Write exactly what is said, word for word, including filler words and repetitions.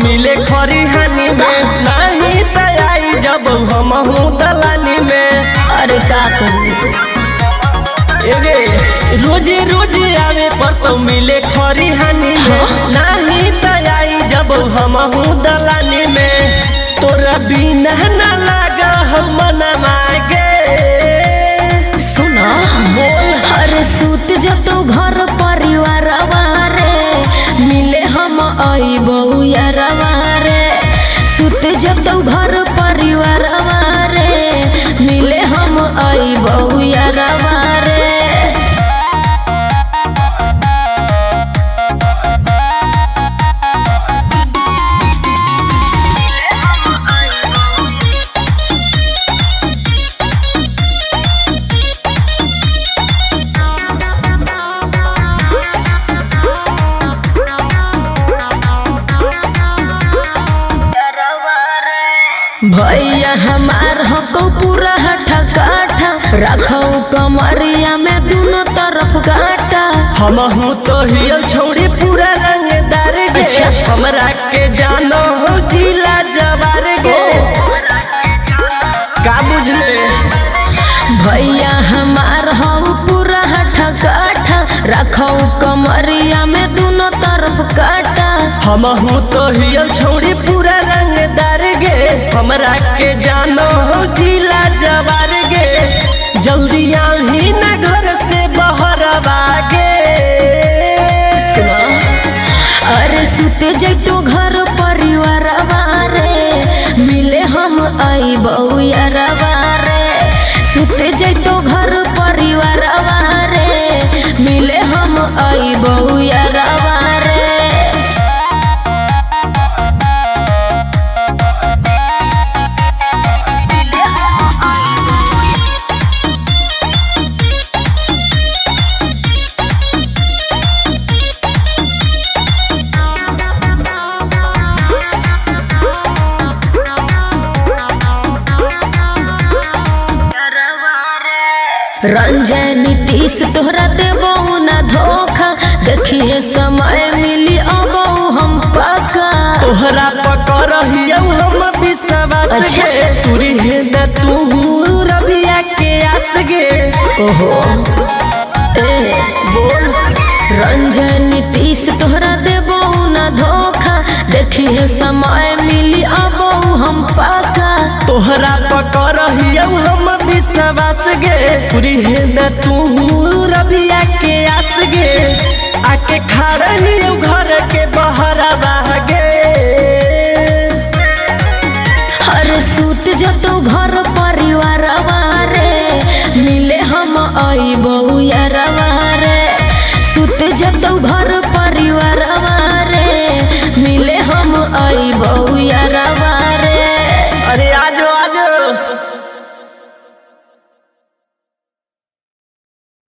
मिले खरिहानी में, नहीं तैयारी जब हम हूँ दलानी में। अरे का करूँ रोजे रोजे आवे पर तो मिले खरिहानी में, नहीं तैयारी जब हम हूँ दलानी में। तोरा बिना न लगा हम न मांगे। सुना बोल अरे सूत जब तो घर परिवार वारे मिले हम आई बहु यारे। सूत जब तो घर परिवार वारे मिले हम आई बहु यारे। भैया हमार हको पूरा हठा काठा रखो कमरिया में दोनों तरफ गाटा। हम हूँ तो हियल छोड़ी पूरा रंगदार गे। अच्छा। हमरा के जानो हो जिला जवार गे। का बुझले भैया हमार हो पूरा हठा काठा रखो कमरिया में दोनों तरफ काटा। हम हूँ तो हियल छोड़ी पूरा रंगदार गे। हमरा के जानो हो जिला जवार गे। जल्दी आही न घर से बाहर आगे। अरे सुते जैतो घर परिवार वारे मिले हम आई बहु यारे। सुते जैतो घर परिवार वारे मिले हम आई बहु यारे। रंजन नीतीश तोहरा देबो न धोखा, देखिए समय मिली अबो हम पक्का। तोहरा पकड़ियो हम विश्वास अच्छा। गे। तुरी है न तू रबिया के आस गे। ओहो ए बोल रंजन नीतीश तोहरा देबो न धोखा, देखिए समय मिली अबो हम पक्का। तोहरा पकड़ियो हम विश्वास गे। तुरी है न तू रबिया के आस गे। आके खड़ा हियो घर के बहरा बागे। अरे सूत जब तो घर परिवार वारे मिले हम आई बहु यारे। सूत जब तो घर परिवार वारे मिले हम आई बहु